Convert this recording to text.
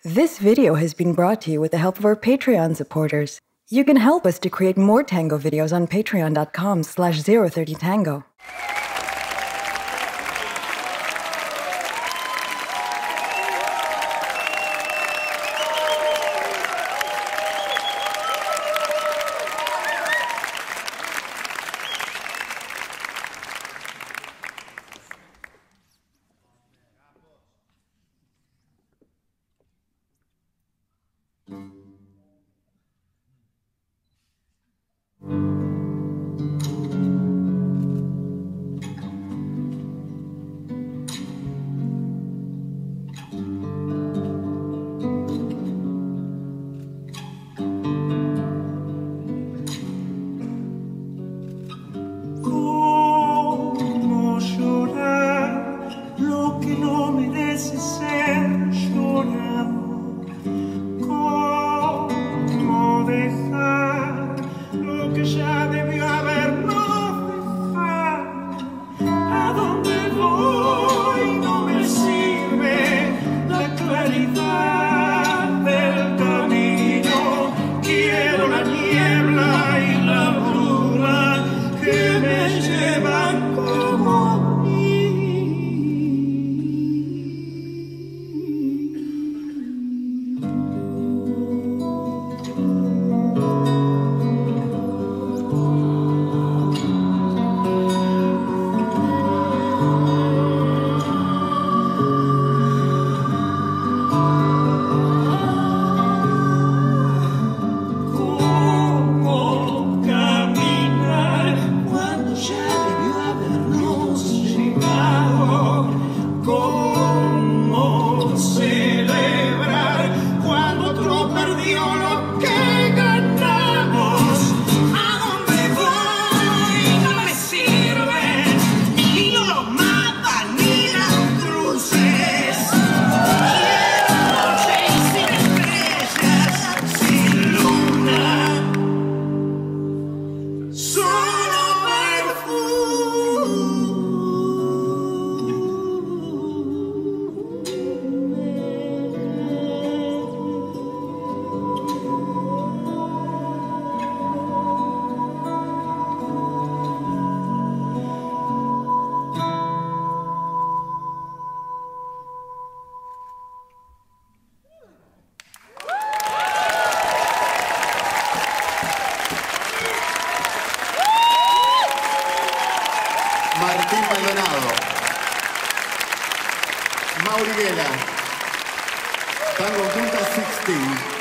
This video has been brought to you with the help of our Patreon supporters. You can help us to create more tango videos on patreon.com/030tango. Cómo llorar lo que no merece ser llorado. Cómo dejar lo que ya debió habernos dejado. A dónde voy no me sirve la claridad del camino. Quiero la niebla y la bruma que me llevan como Maldonado, Maurizio Ghella, Tango Punta 16.